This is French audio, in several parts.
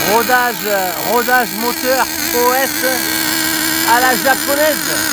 Rodage moteur OS à la japonaise.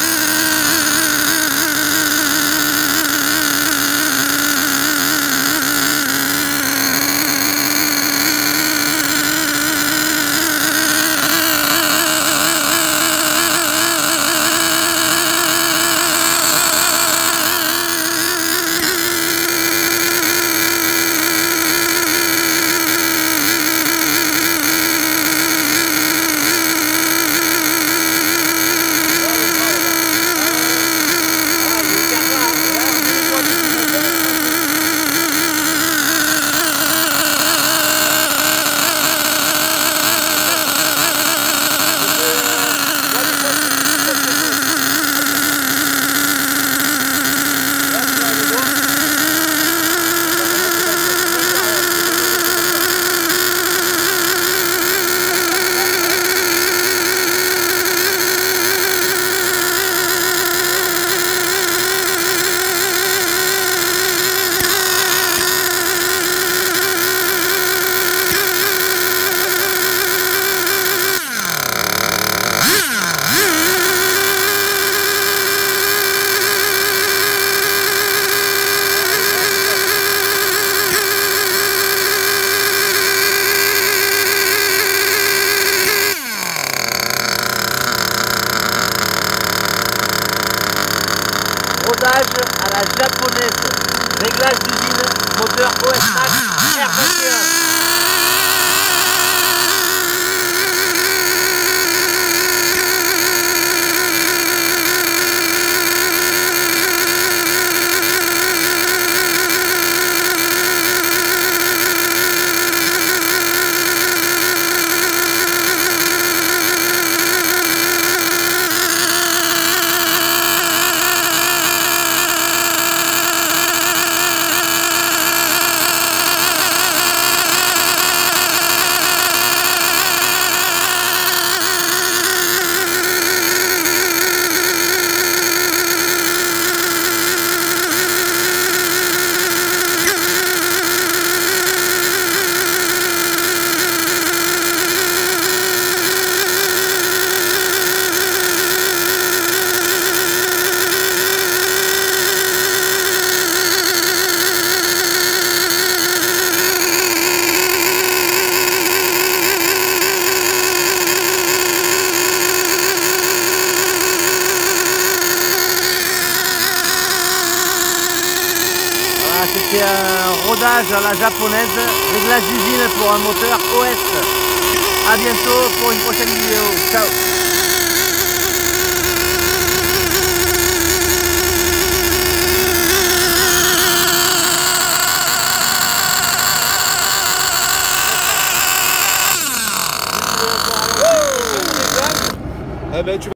Rodage à la japonaise, réglage d'usine, moteur OS Max R21. C'était un rodage à la japonaise, réglage d'usine pour un moteur OS. A bientôt pour une prochaine vidéo. Ciao. Eh ben,